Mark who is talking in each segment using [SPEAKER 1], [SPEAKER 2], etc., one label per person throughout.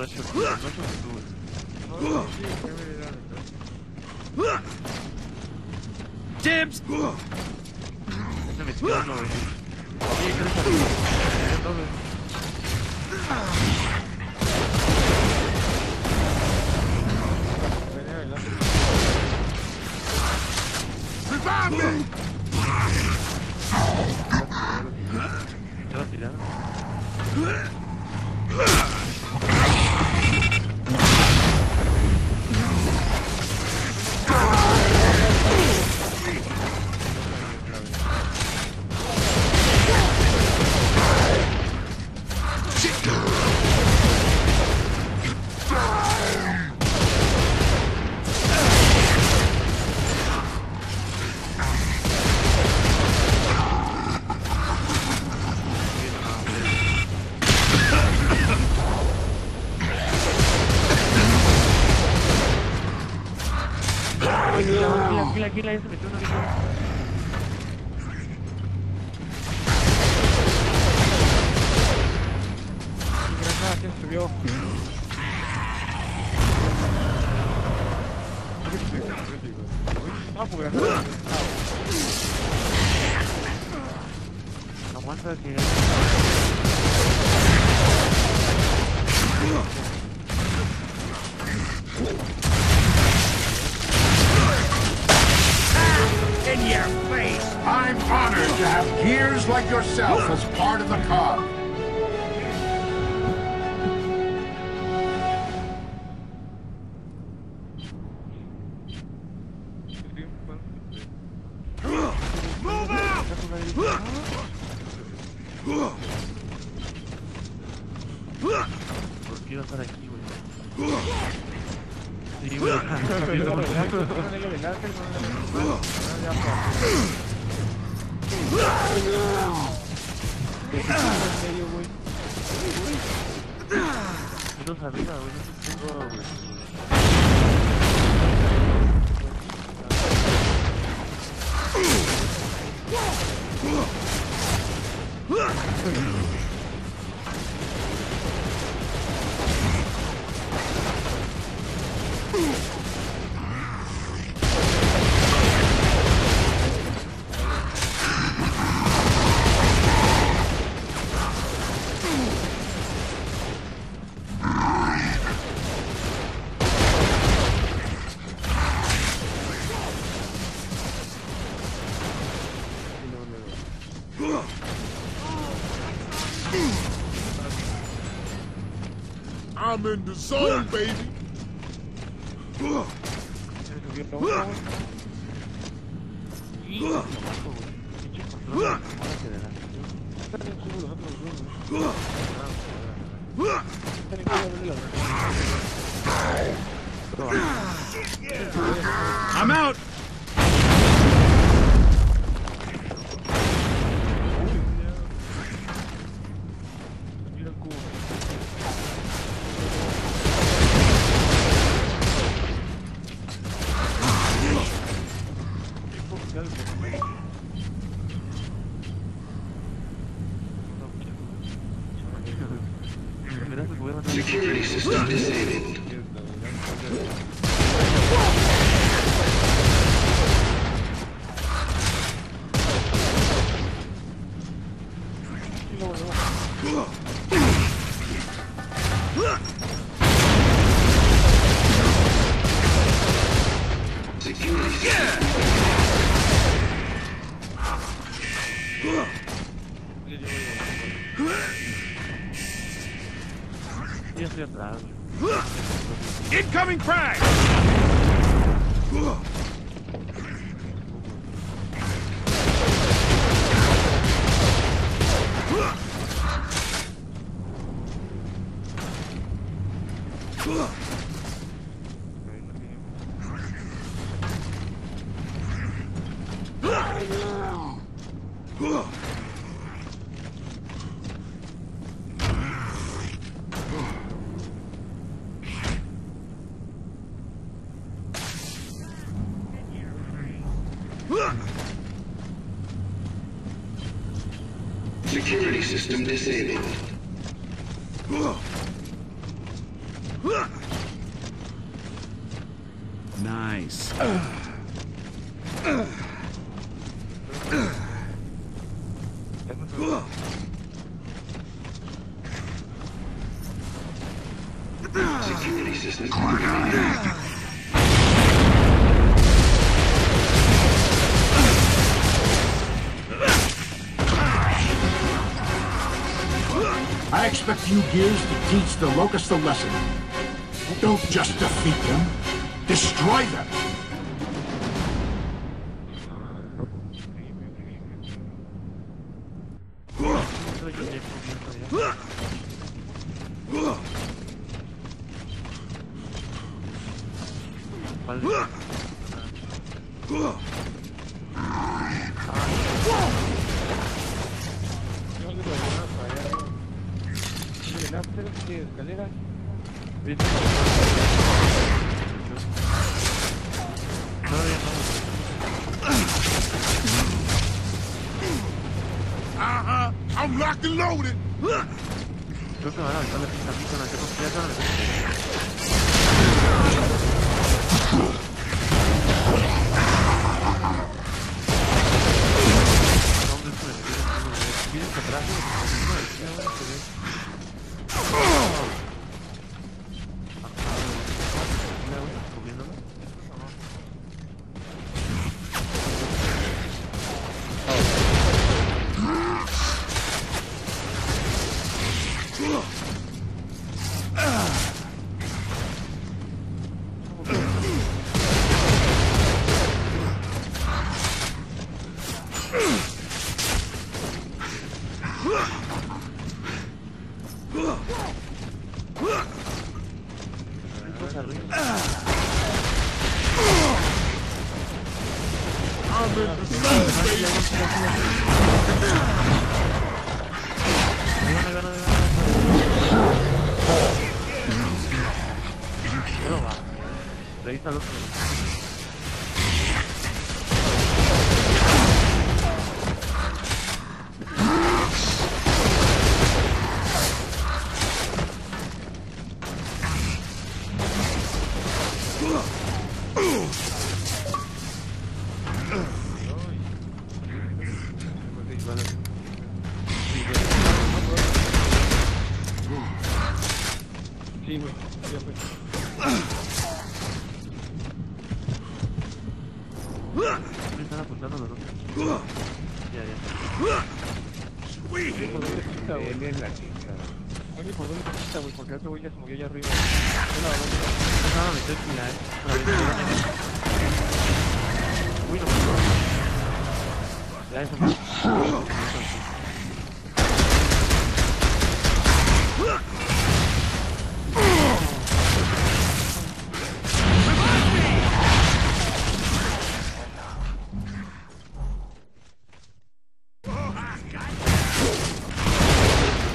[SPEAKER 1] hecho tú, no has hecho tú.
[SPEAKER 2] Dibs!
[SPEAKER 1] Ese metió uno, güey. Oye, ¿qué eres arriba?
[SPEAKER 2] Revive me!
[SPEAKER 1] ¿Ya la tiraron? Aquí ya se metió una visión.
[SPEAKER 3] ¿Quién subió?
[SPEAKER 1] Aguanta que...
[SPEAKER 2] In your face! I'm honored to have gears like yourself as part of the cog. Move out!
[SPEAKER 1] ¿Por qué iba a estar aquí, güey? Sí, güey. Menos arriba, güey. No sé si tengo, güey.
[SPEAKER 2] I'm in the zone, baby. I'm out.
[SPEAKER 4] Security system disabled. Security system.
[SPEAKER 1] Ya estoy atrás, güey.
[SPEAKER 2] Incoming frag!
[SPEAKER 4] Security system disabled.
[SPEAKER 2] face.
[SPEAKER 4] Security systems activated.
[SPEAKER 2] I expect you Gears to teach the Locusts a lesson. Don't just defeat them, destroy them.
[SPEAKER 3] Escaleras.
[SPEAKER 2] I'm locked and loaded.
[SPEAKER 1] Creo que van a aventar la pista aquí con la que nos queda. ¿Dónde se me viene para atrás? Revisa los
[SPEAKER 3] Sí, güey. Ya fue.
[SPEAKER 1] me están apuntando los dos. Ya.
[SPEAKER 3] ¿Por dónde pista, güey? Oye, ¿por dónde pista, güey? Porque otro güey ya se movió allá arriba.
[SPEAKER 1] No, me estoy final. Uy, no. Ya eso.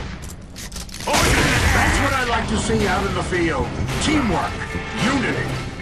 [SPEAKER 2] That's what I like to see out in the field. Teamwork, unity.